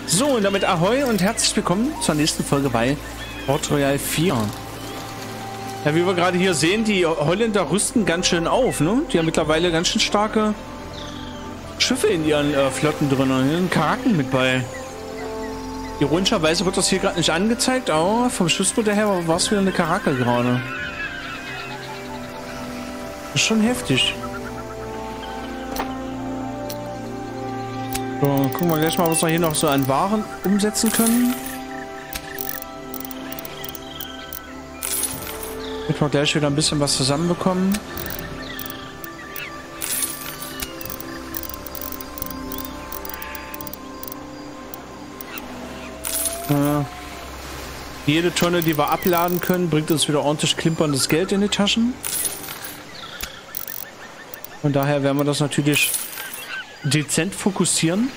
So, und damit Ahoi und herzlich willkommen zur nächsten Folge bei Port Royal 4. Ja, wie wir gerade hier sehen, die Holländer rüsten ganz schön auf, ne? Die haben mittlerweile ganz schön starke Schiffe in ihren Flotten drin. Hier sind Karaken mit bei. Ironischerweise wird das hier gerade nicht angezeigt, aber vom Schiffsmodell her war es wieder eine Karake gerade. Das ist schon heftig. So, gucken wir gleich mal, was wir hier noch so an Waren umsetzen können. Damit wir gleich wieder ein bisschen was zusammenbekommen. Jede Tonne, die wir abladen können, bringt uns wieder ordentlich klimperndes Geld in die Taschen. Von daher werden wir das natürlich dezent fokussieren.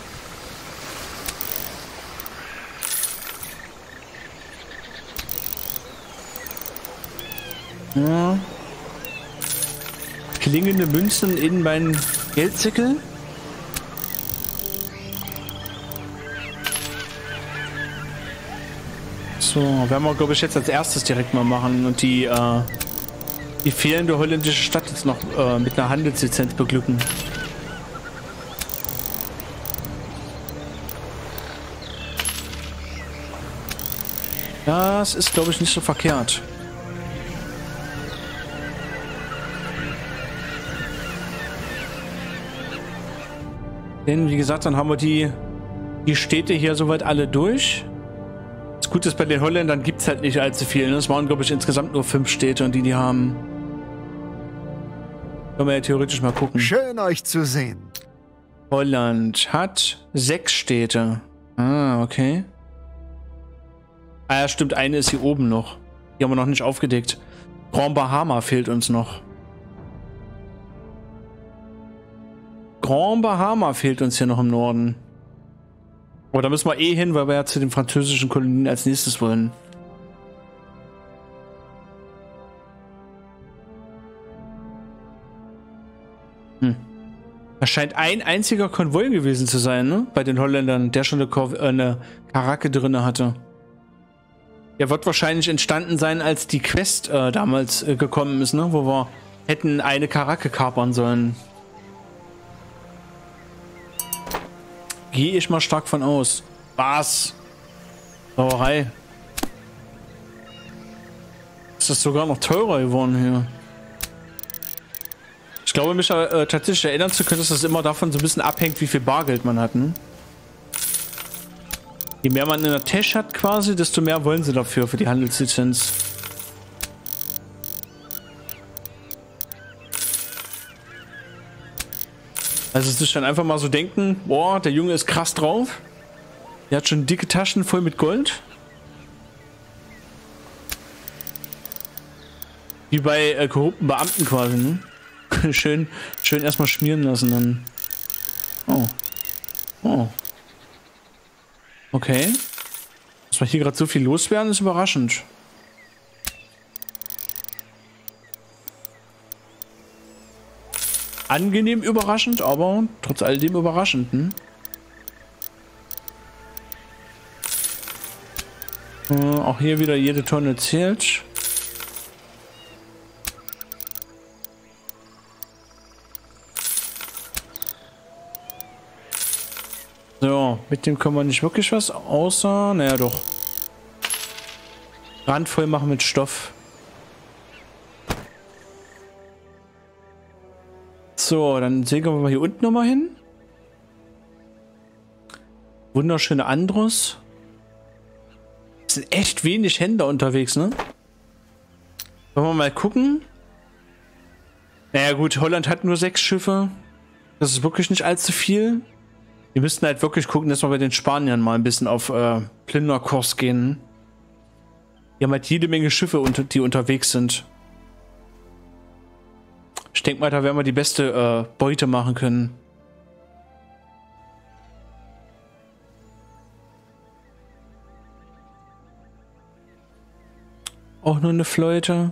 Ja. Klingende Münzen in meinen Geldsäckel. So, werden wir, glaube ich, jetzt als erstes direkt mal machen und die fehlende holländische Stadt jetzt noch mit einer Handelslizenz beglücken. Das ist, glaube ich, nicht so verkehrt. Denn, wie gesagt, dann haben wir die Städte hier soweit alle durch. Das Gute ist, bei den Holländern gibt es halt nicht allzu viel. Es waren, glaube ich, insgesamt nur 5 Städte und die haben. Können wir ja theoretisch mal gucken. Schön, euch zu sehen. Holland hat 6 Städte. Ah, okay. Ah ja, stimmt, eine ist hier oben noch. Die haben wir noch nicht aufgedeckt. Grand Bahama fehlt uns noch. Grand Bahama fehlt uns hier noch im Norden. Aber da müssen wir eh hin, weil wir ja zu den französischen Kolonien als nächstes wollen. Das scheint ein einziger Konvoi gewesen zu sein, ne? Bei den Holländern, der schon eine Karake drin hatte. Der wird wahrscheinlich entstanden sein, als die Quest damals gekommen ist, ne? Wo wir hätten eine Karake kapern sollen. Gehe ich mal stark von aus. Was? Sauerei. Ist das sogar noch teurer geworden hier? Ich glaube, mich tatsächlich erinnern zu können, dass das immer davon so ein bisschen abhängt, wie viel Bargeld man hat. Ne? Je mehr man in der Tasche hat quasi, desto mehr wollen sie dafür, für die Handelslizenz. Also sich dann einfach mal so denken, boah, der Junge ist krass drauf. Der hat schon dicke Taschen voll mit Gold. Wie bei korrupten Beamten quasi, ne? schön erstmal schmieren lassen dann. Oh. Oh. Okay. Dass wir hier gerade so viel loswerden, ist überraschend. Angenehm überraschend, aber trotz alledem überraschend. Hm? Auch hier wieder jede Tonne zählt. So, mit dem können wir nicht wirklich was, außer, naja doch. Randvoll machen mit Stoff. So, dann segeln wir mal hier unten nochmal hin. Wunderschöne Andros. Es sind echt wenig Händler unterwegs, ne? Wollen wir mal gucken? Naja gut, Holland hat nur 6 Schiffe. Das ist wirklich nicht allzu viel. Wir müssten halt wirklich gucken, dass wir bei den Spaniern mal ein bisschen auf Plünderkurs gehen. Die haben halt jede Menge Schiffe, die unterwegs sind. Ich denke mal, da werden wir die beste Beute machen können. Auch nur eine Fleute.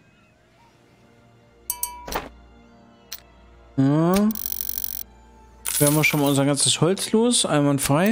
Ja. Wir haben schon mal unser ganzes Holz los, einwandfrei.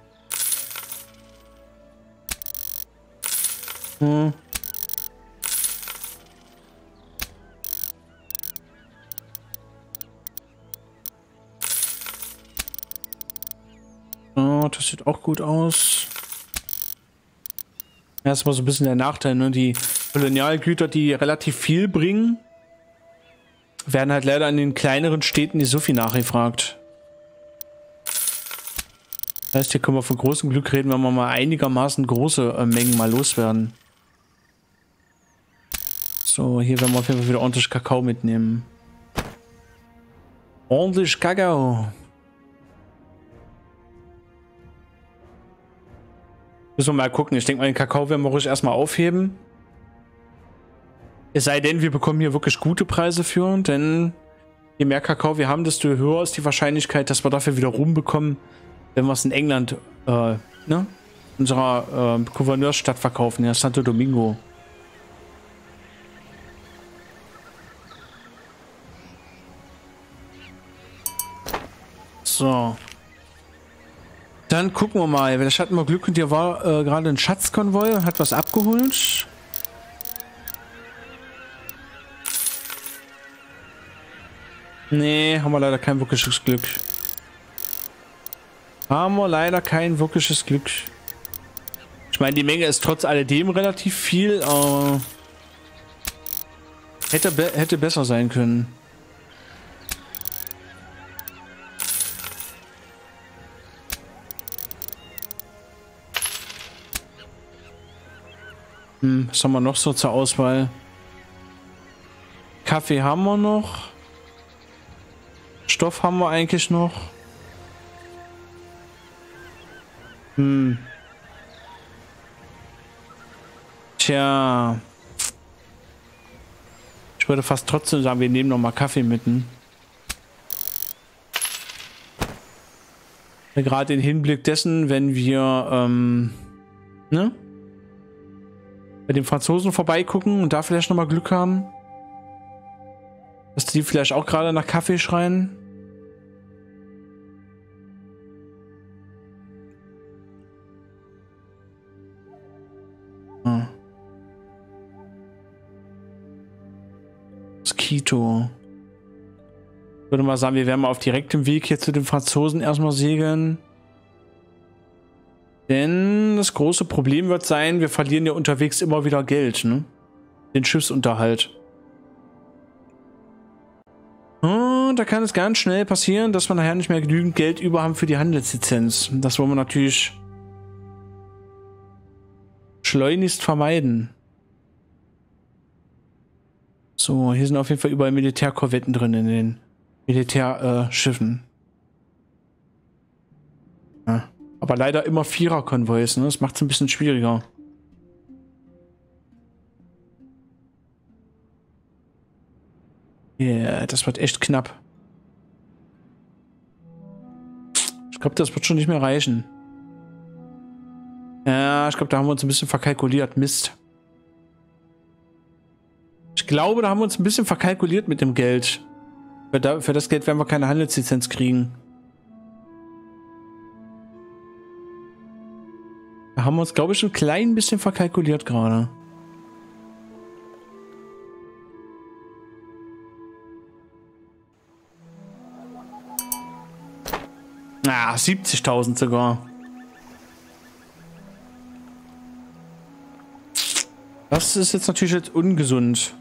Hm. Oh, das sieht auch gut aus. Ja, das war so ein bisschen der Nachteil, ne? Die Kolonialgüter, die relativ viel bringen, werden halt leider in den kleineren Städten nicht so viel nachgefragt. Das heißt, hier können wir von großem Glück reden, wenn wir mal einigermaßen große Mengen mal loswerden. So, hier werden wir auf jeden Fall wieder ordentlich Kakao mitnehmen. Ordentlich Kakao. Müssen wir mal gucken. Ich denke mal, den Kakao werden wir ruhig erstmal aufheben. Es sei denn, wir bekommen hier wirklich gute Preise für, denn je mehr Kakao wir haben, desto höher ist die Wahrscheinlichkeit, dass wir dafür wieder Ruhm bekommen, wenn wir es in England, ne? Unserer Gouverneursstadt verkaufen, ja, Santo Domingo. So. Dann gucken wir mal. Vielleicht hatten wir Glück und hier war gerade ein Schatzkonvoi und hat was abgeholt. Nee, haben wir leider kein wirkliches Glück. Haben wir leider kein wirkliches Glück. Ich meine, die Menge ist trotz alledem relativ viel, aber hätte besser sein können. Was haben wir noch so zur Auswahl? Kaffee haben wir noch. Stoff haben wir eigentlich noch. Tja. Ich würde fast trotzdem sagen, wir nehmen noch mal Kaffee mit. Gerade im Hinblick dessen, wenn wir ne? Bei den Franzosen vorbeigucken und da vielleicht noch mal Glück haben. Dass die vielleicht auch gerade nach Kaffee schreien. Mosquito. Ich würde mal sagen, wir werden mal auf direktem Weg hier zu den Franzosen erstmal segeln. Denn das große Problem wird sein, wir verlieren ja unterwegs immer wieder Geld, ne? Den Schiffsunterhalt. Und da kann es ganz schnell passieren, dass wir nachher nicht mehr genügend Geld über haben für die Handelslizenz. Das wollen wir natürlich schleunigst vermeiden. So, hier sind auf jeden Fall überall Militärkorvetten drin in den Militärschiffen. Ja. Aber leider immer Vierer-Konvois, ne? Das macht es ein bisschen schwieriger. Yeah, das wird echt knapp. Ich glaube, das wird schon nicht mehr reichen. Ja, ich glaube, da haben wir uns ein bisschen verkalkuliert. Mist. Ich glaube, da haben wir uns ein bisschen verkalkuliert mit dem Geld. Für das Geld werden wir keine Handelslizenz kriegen. Da haben wir uns, glaube ich, ein klein bisschen verkalkuliert gerade. Ah, 70.000 sogar. Das ist jetzt natürlich jetzt ungesund.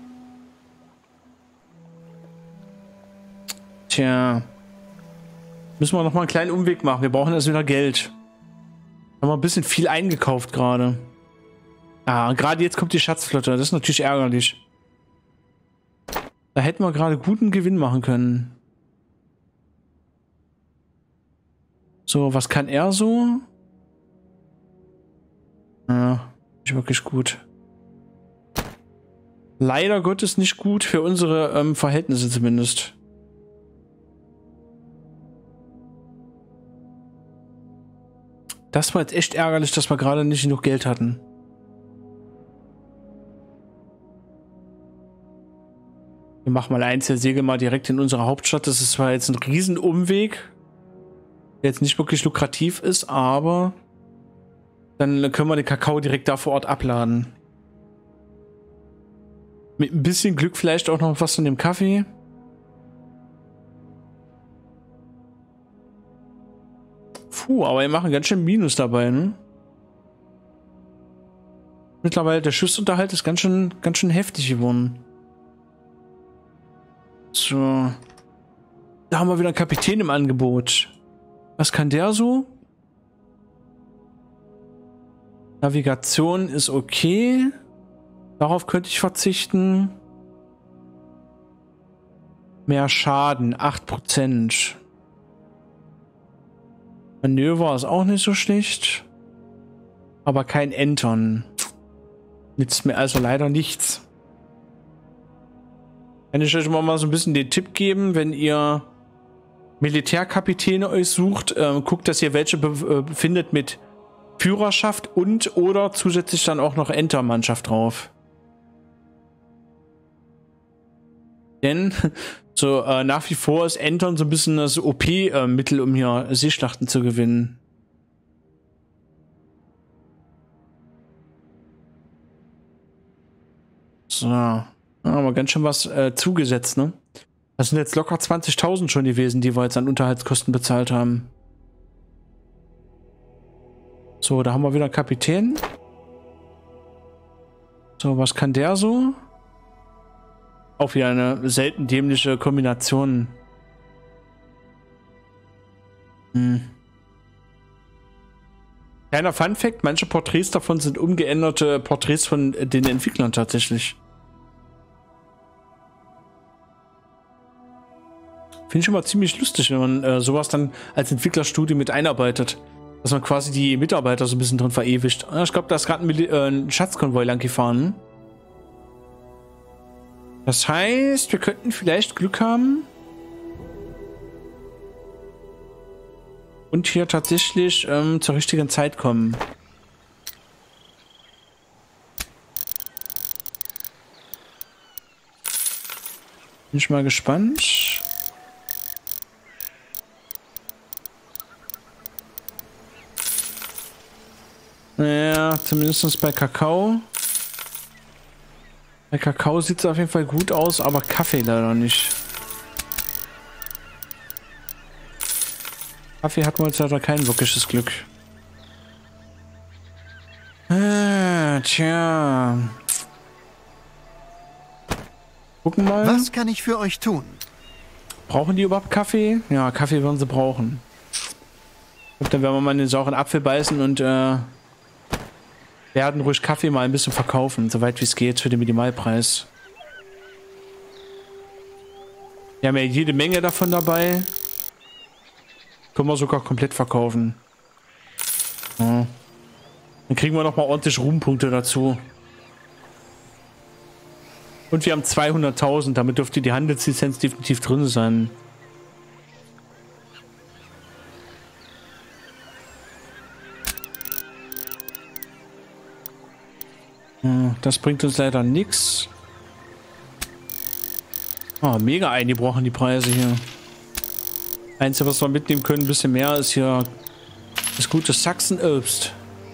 Tja. Müssen wir noch mal einen kleinen Umweg machen. Wir brauchen erst wieder Geld. Haben wir ein bisschen viel eingekauft gerade. Ah, gerade jetzt kommt die Schatzflotte. Das ist natürlich ärgerlich. Da hätten wir gerade guten Gewinn machen können. So, was kann er so? Ja, nicht wirklich gut. Leider Gottes nicht gut für unsere Verhältnisse zumindest. Das war jetzt echt ärgerlich, dass wir gerade nicht genug Geld hatten. Wir machen mal eins, der Segel mal direkt in unsere Hauptstadt. Das ist zwar jetzt ein Riesenumweg. der jetzt nicht wirklich lukrativ ist, aber dann können wir den Kakao direkt da vor Ort abladen. Mit ein bisschen Glück vielleicht auch noch was von dem Kaffee. Puh, aber wir machen ganz schön Minus dabei, ne? Mittlerweile der Schiffsunterhalt ist ganz schön heftig geworden. So. Da haben wir wieder einen Kapitän im Angebot. Was kann der so? Navigation ist okay. Darauf könnte ich verzichten. Mehr Schaden, 8%. Manöver ist auch nicht so schlecht. Aber kein Entern. Nützt mir also leider nichts. Kann ich euch mal so ein bisschen den Tipp geben, wenn ihr Militärkapitäne euch sucht, guckt, dass ihr welche findet mit Führerschaft und oder zusätzlich dann auch noch Entermannschaft drauf. Denn so nach wie vor ist Entern so ein bisschen das OP-Mittel, um hier Seeschlachten zu gewinnen. So, aber ganz schön was zugesetzt, ne? Das sind jetzt locker 20.000 schon gewesen, die wir jetzt an Unterhaltskosten bezahlt haben. So, da haben wir wieder einen Kapitän. So, was kann der so? Auch wieder eine selten dämliche Kombination. Kleiner Funfact, manche Porträts davon sind umgeänderte Porträts von den Entwicklern tatsächlich. Finde ich schon mal ziemlich lustig, wenn man sowas dann als Entwicklerstudio mit einarbeitet. Dass man quasi die Mitarbeiter so ein bisschen drin verewigt. Ich glaube, da ist gerade ein Schatzkonvoi lang gefahren. Das heißt, wir könnten vielleicht Glück haben. Und hier tatsächlich zur richtigen Zeit kommen. Bin ich mal gespannt. Ja, zumindest bei Kakao. Bei Kakao sieht es auf jeden Fall gut aus, aber Kaffee leider nicht. Kaffee hat man jetzt leider kein wirkliches Glück. Tja. Gucken mal. Was kann ich für euch tun? Brauchen die überhaupt Kaffee? Ja, Kaffee werden sie brauchen. Und dann werden wir mal in den sauren Apfel beißen und werden ruhig Kaffee mal ein bisschen verkaufen, soweit wie es geht, für den Minimalpreis. Wir haben ja jede Menge davon dabei. Können wir sogar komplett verkaufen. Ja. Dann kriegen wir nochmal ordentlich Ruhmpunkte dazu. Und wir haben 200.000, damit dürfte die Handelslizenz definitiv drin sein. Das bringt uns leider nichts. Oh, mega eingebrochen die Preise hier. Einzige, was wir mitnehmen können, ein bisschen mehr, ist hier das gute Sachsenobst.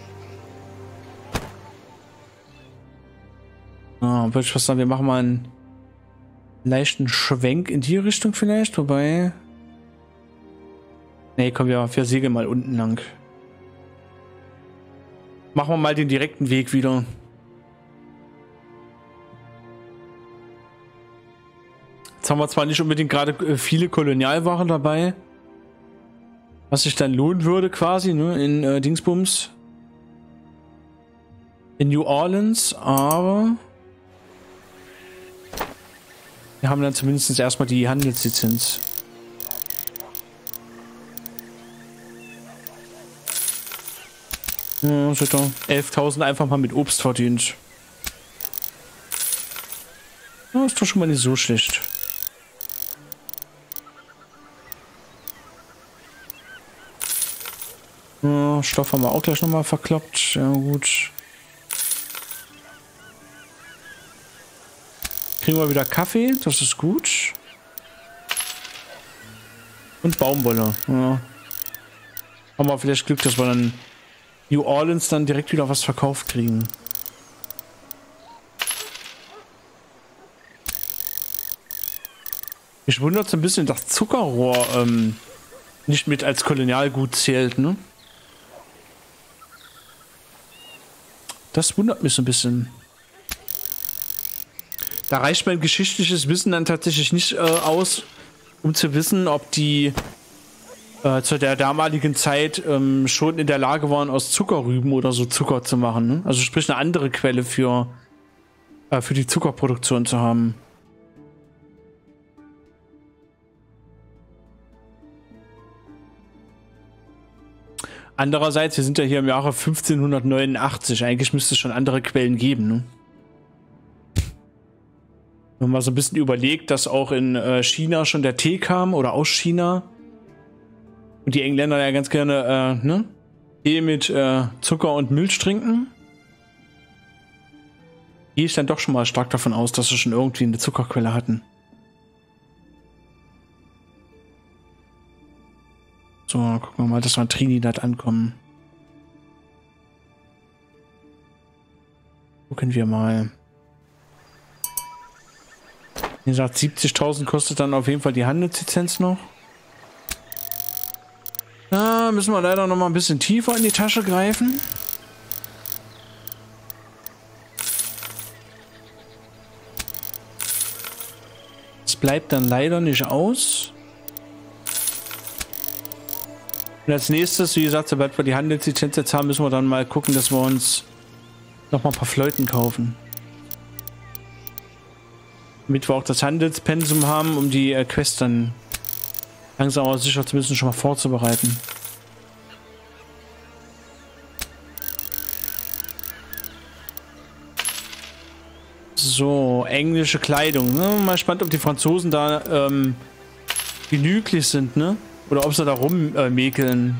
Würde ich was sagen, wir machen mal einen leichten Schwenk in die Richtung vielleicht, wobei... Ne, komm, wir segeln mal unten lang. Machen wir mal den direkten Weg wieder. Jetzt haben wir zwar nicht unbedingt gerade viele Kolonialwaren dabei, was sich dann lohnen würde quasi, ne, in Dingsbums. In New Orleans, aber wir haben dann zumindest erstmal die Handelslizenz. Ja, 11.000 einfach mal mit Obst verdient. Ja, ist doch schon mal nicht so schlecht. Ja, Stoff haben wir auch gleich nochmal verkloppt. Ja, gut. Kriegen wir wieder Kaffee, das ist gut. Und Baumwolle. Ja. Haben wir vielleicht Glück, dass wir dann New Orleans dann direkt wieder was verkauft kriegen. Mich wundert es ein bisschen, dass Zuckerrohr nicht mit als Kolonialgut zählt, ne? Das wundert mich so ein bisschen. Da reicht mein geschichtliches Wissen dann tatsächlich nicht aus, um zu wissen, ob die zu der damaligen Zeit schon in der Lage waren, aus Zuckerrüben oder so Zucker zu machen. Ne? Also sprich eine andere Quelle für die Zuckerproduktion zu haben. Andererseits, wir sind ja hier im Jahre 1589. Eigentlich müsste es schon andere Quellen geben. Ne? Wenn man so ein bisschen überlegt, dass auch in China schon der Tee kam oder aus China. Und die Engländer ja ganz gerne ne? Tee mit Zucker und Milch trinken. Gehe ich dann doch schon mal stark davon aus, dass sie schon irgendwie eine Zuckerquelle hatten. So, gucken wir mal, dass wir in Trinidad ankommen. Gucken wir mal. Wie gesagt, 70.000 kostet dann auf jeden Fall die Handelslizenz noch. Da müssen wir leider noch mal ein bisschen tiefer in die Tasche greifen. Es bleibt dann leider nicht aus. Und als nächstes, wie gesagt, sobald wir die Handelslizenz jetzt haben, müssen wir dann mal gucken, dass wir uns noch mal ein paar Fleuten kaufen. Damit wir auch das Handelspensum haben, um die Quest dann langsam aber sicher zumindest schon mal vorzubereiten. So, englische Kleidung. Ne? Mal spannend, ob die Franzosen da genüglich sind, ne? Oder ob sie da rummäkeln.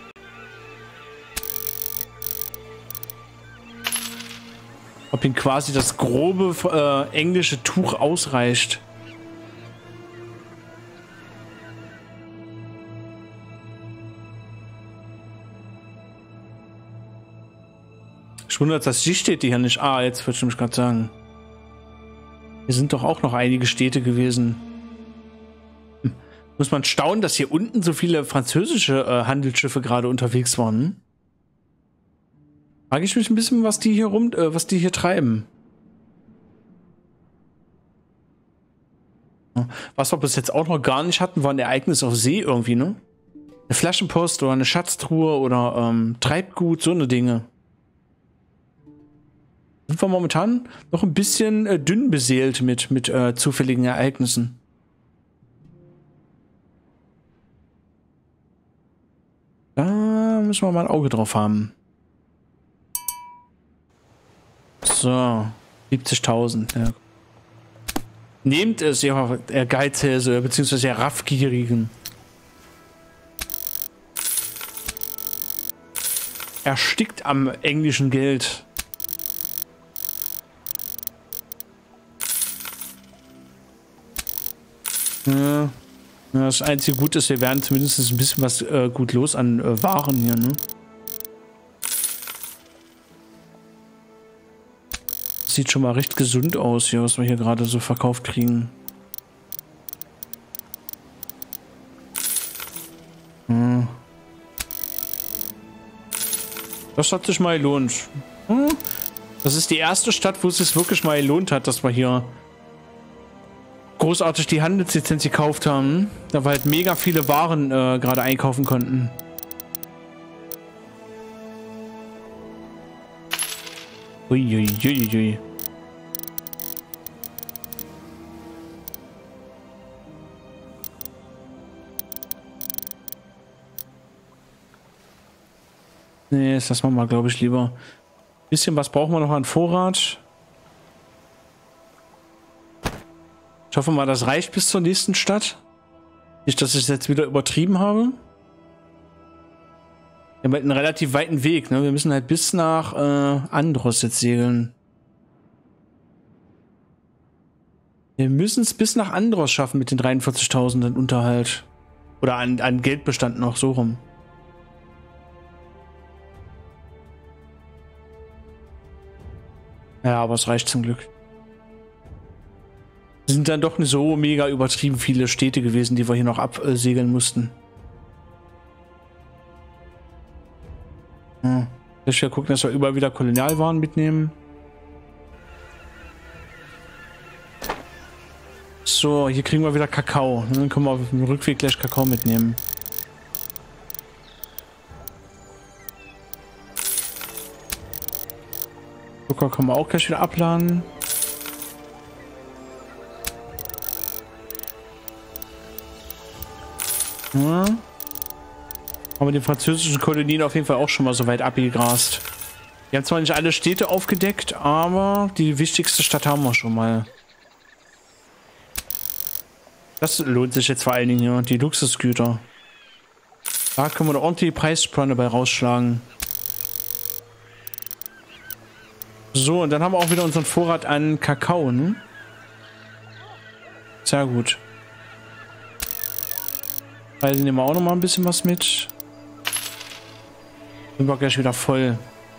Ob ihnen quasi das grobe englische Tuch ausreicht. Ich wundere, dass die Städte hier nicht. Ah, jetzt würde ich mich gerade sagen. Hier sind doch auch noch einige Städte gewesen. Muss man staunen, dass hier unten so viele französische Handelsschiffe gerade unterwegs waren. Frage ich mich ein bisschen, was die hier treiben. Was wir bis jetzt auch noch gar nicht hatten, war ein Ereignis auf See irgendwie, ne? Eine Flaschenpost oder eine Schatztruhe oder Treibgut, so eine Dinge. Sind wir momentan noch ein bisschen dünn beseelt mit zufälligen Ereignissen. Da müssen wir mal ein Auge drauf haben. So, 70.000. Ja. Nehmt es, ihr Geizhälse, beziehungsweise ihr Raffgierigen. Erstickt am englischen Geld. Ja. Das einzige Gute ist, wir werden zumindest ein bisschen was gut los an Waren hier, ne? Sieht schon mal recht gesund aus hier, was wir hier gerade so verkauft kriegen. Hm. Das hat sich mal gelohnt. Hm. Das ist die erste Stadt, wo es sich wirklich mal gelohnt hat, dass wir hier großartig die Handelslizenz gekauft haben, da wir halt mega viele Waren gerade einkaufen konnten. Uiuiuiui. Nee, das lassen wir mal, glaube ich, lieber. Bisschen was brauchen wir noch an Vorrat. Ich hoffe mal, das reicht bis zur nächsten Stadt. Nicht, dass ich es jetzt wieder übertrieben habe. Wir haben halt einen relativ weiten Weg, ne? Wir müssen halt bis nach Andros jetzt segeln. Wir müssen es bis nach Andros schaffen mit den 43.000 Unterhalt. Oder an Geldbestand noch, so rum. Ja, aber es reicht zum Glück. Es sind dann doch nicht so mega übertrieben viele Städte gewesen, die wir hier noch absegeln mussten. Hm. Ich will gucken, dass wir überall wieder Kolonialwaren mitnehmen. So, hier kriegen wir wieder Kakao. Dann können wir auf dem Rückweg gleich Kakao mitnehmen. Zucker können wir auch gleich wieder abladen. Ja. Aber die französischen Kolonien auf jeden Fall auch schon mal so weit abgegrast. Wir haben zwar nicht alle Städte aufgedeckt, aber die wichtigste Stadt haben wir schon mal. Das lohnt sich jetzt vor allen Dingen hier, die Luxusgüter. Da können wir da ordentlich die Preisspanne bei rausschlagen. So, und dann haben wir auch wieder unseren Vorrat an Kakao, ne? Sehr gut. Reisen nehmen wir auch noch mal ein bisschen was mit. Sind wir gleich wieder voll.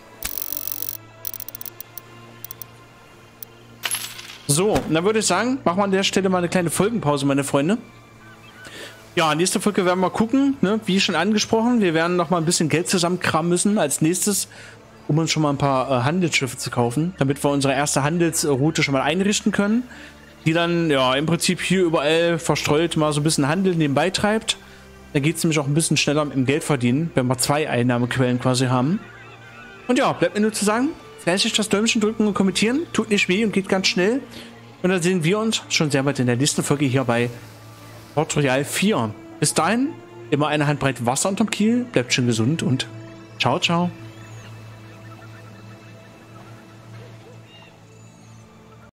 So, dann würde ich sagen, machen wir an der Stelle mal eine kleine Folgenpause, meine Freunde. Ja, nächste Folge werden wir gucken, ne? Wie schon angesprochen, wir werden noch mal ein bisschen Geld zusammenkramen müssen als nächstes, um uns schon mal ein paar Handelsschiffe zu kaufen, damit wir unsere erste Handelsroute schon mal einrichten können, die dann ja im Prinzip hier überall verstreut mal so ein bisschen Handel nebenbei treibt. Da geht es nämlich auch ein bisschen schneller im Geld verdienen, wenn wir 2 Einnahmequellen quasi haben. Und ja, bleibt mir nur zu sagen, fleißig das Däumchen drücken und kommentieren, tut nicht weh und geht ganz schnell. Und dann sehen wir uns schon sehr bald in der nächsten Folge hier bei Port Royal 4. Bis dahin, immer eine Handbreit Wasser unterm Kiel, bleibt schön gesund und ciao, ciao.